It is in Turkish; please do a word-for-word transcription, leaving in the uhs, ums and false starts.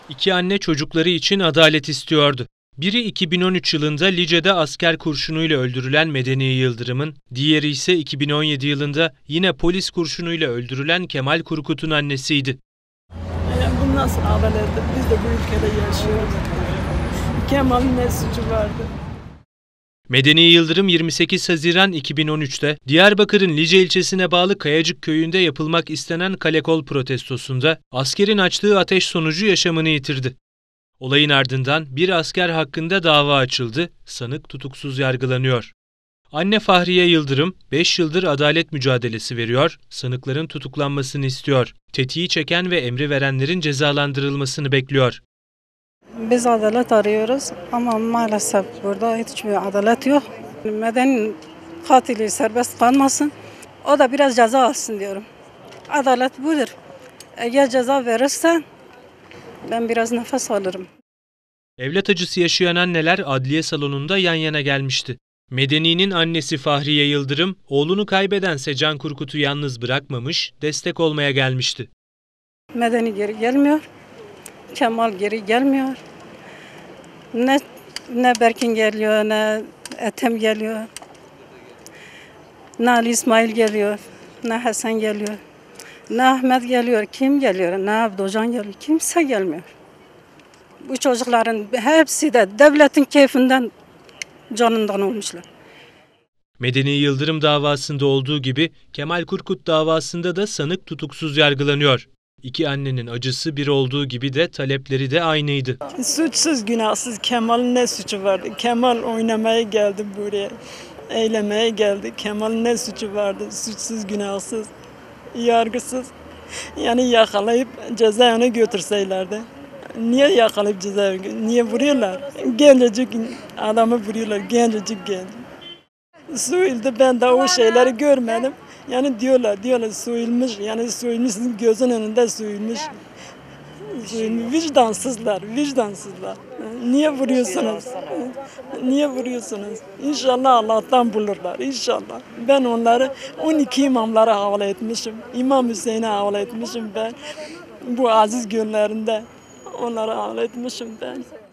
İki anne çocukları için adalet istiyordu. Biri iki bin on üç yılında Lice'de asker kurşunuyla öldürülen Medeni Yıldırım'ın, diğeri ise iki bin on yedi yılında yine polis kurşunuyla öldürülen Kemal Kurkut'un annesiydi. Yani bu nasıl adalettir? Biz de bu ülkede yaşıyoruz. Kemal'in ne suçu vardı? Medeni Yıldırım yirmi sekiz Haziran iki bin on üç'te Diyarbakır'ın Lice ilçesine bağlı Kayacık köyünde yapılmak istenen kalekol protestosunda askerin açtığı ateş sonucu yaşamını yitirdi. Olayın ardından bir asker hakkında dava açıldı, sanık tutuksuz yargılanıyor. Anne Fahriye Yıldırım beş yıldır adalet mücadelesi veriyor, sanıkların tutuklanmasını istiyor. Tetiği çeken ve emri verenlerin cezalandırılmasını bekliyor. Biz adalet arıyoruz ama maalesef burada hiçbir adalet yok. Medeni katili serbest kalmasın, o da biraz ceza alsın diyorum. Adalet budur. Eğer ceza verirse ben biraz nefes alırım. Evlat acısı yaşayan anneler adliye salonunda yan yana gelmişti. Medeni'nin annesi Fahriye Yıldırım, oğlunu kaybeden Secan Kurkut'u yalnız bırakmamış, destek olmaya gelmişti. Medeni geri gelmiyor, Kemal geri gelmiyor. Ne, ne Berkin geliyor, ne Ethem geliyor, ne Ali İsmail geliyor, ne Hasan geliyor, ne Ahmet geliyor, kim geliyor, ne Abdocan geliyor, kimse gelmiyor. Bu çocukların hepsi de devletin keyfinden canından olmuşlar. Medeni Yıldırım davasında olduğu gibi Kemal Kurkut davasında da sanık tutuksuz yargılanıyor. İki annenin acısı bir olduğu gibi de talepleri de aynıydı. Suçsuz günahsız Kemal'in ne suçu vardı? Kemal oynamaya geldi buraya. Eylemeye geldi. Kemal'in ne suçu vardı? Suçsuz günahsız, yargısız. Yani yakalayıp cezaevine götürseylerdi. Niye yakalayıp cezaevine? Niye vuruyorlar? Gencecik adamı vuruyorlar. Gencecik genç. Soyuldu, ben de o şeyleri görmedim. Yani diyorlar, diyorlar soyulmuş, yani soyulmuş, sizin gözün önünde soyulmuş. Soyulmuş. Vicdansızlar, vicdansızlar. Niye vuruyorsunuz? Niye vuruyorsunuz? İnşallah Allah'tan bulurlar, inşallah. Ben onları on iki imamlara havale etmişim. İmam Hüseyin'e havale etmişim ben. Bu aziz günlerinde onlara havale etmişim ben.